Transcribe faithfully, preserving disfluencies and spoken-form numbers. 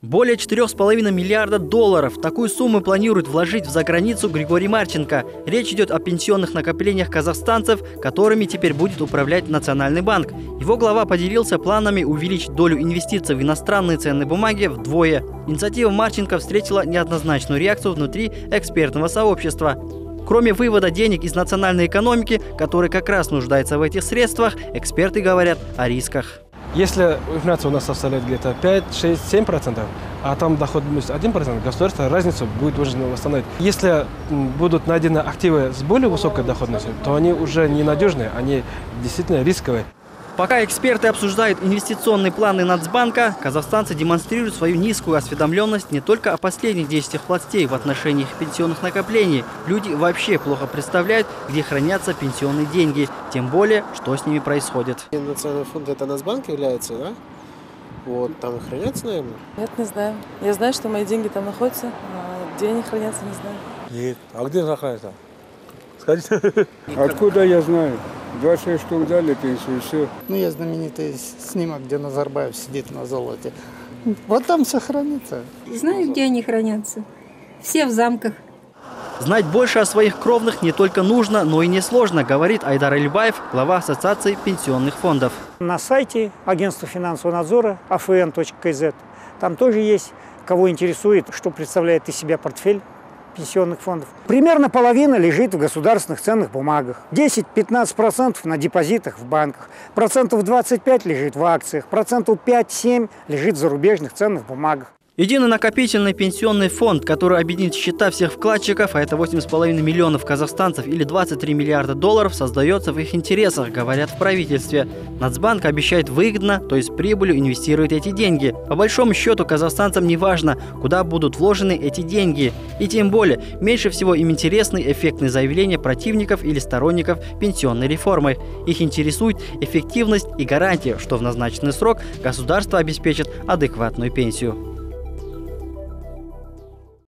Более четырёх с половиной миллиарда долларов. Такую сумму планирует вложить в заграницу Григорий Марченко. Речь идет о пенсионных накоплениях казахстанцев, которыми теперь будет управлять Национальный банк. Его глава поделился планами увеличить долю инвестиций в иностранные ценные бумаги вдвое. Инициатива Марченко встретила неоднозначную реакцию внутри экспертного сообщества. Кроме вывода денег из национальной экономики, который как раз нуждается в этих средствах, эксперты говорят о рисках. Если инфляция у нас составляет где-то пять, шесть, семь процентов, а там доход один процент, государство разницу будет должно восстановить. Если будут найдены активы с более высокой доходностью, то они уже ненадежные, они действительно рисковые. Пока эксперты обсуждают инвестиционные планы Нацбанка, казахстанцы демонстрируют свою низкую осведомленность не только о последних действиях властей в отношении их пенсионных накоплений. Люди вообще плохо представляют, где хранятся пенсионные деньги, тем более, что с ними происходит. Национальный фонд это Нацбанк является, да? Вот, там и хранятся, наверное? Нет, не знаю. Я знаю, что мои деньги там находятся, а где они хранятся, не знаю. Нет. А где они хранятся? Скажите. Откуда я знаю? двадцать шесть штук дали пенсию, все. Ну, я знаменитый снимок, где Назарбаев сидит на золоте. Вот там все хранится. Знаю, где они хранятся. Все в замках. Знать больше о своих кровных не только нужно, но и несложно, говорит Айдар Эльбаев, глава Ассоциации пенсионных фондов. На сайте Агентства финансового надзора а эф эн точка кей зет там тоже есть, кого интересует, что представляет из себя портфель пенсионных фондов. Примерно половина лежит в государственных ценных бумагах. десять-пятнадцать процентов на депозитах в банках. Процентов двадцать пять лежит в акциях. Процентов пять-семь лежит в зарубежных ценных бумагах. Единый накопительный пенсионный фонд, который объединит счета всех вкладчиков, а это восемь с половиной миллионов казахстанцев или двадцать три миллиарда долларов, создается в их интересах, говорят в правительстве. Нацбанк обещает выгодно, то есть прибылью инвестирует эти деньги. По большому счету казахстанцам не важно, куда будут вложены эти деньги. И тем более, меньше всего им интересны эффектные заявления противников или сторонников пенсионной реформы. Их интересует эффективность и гарантия, что в назначенный срок государство обеспечит адекватную пенсию.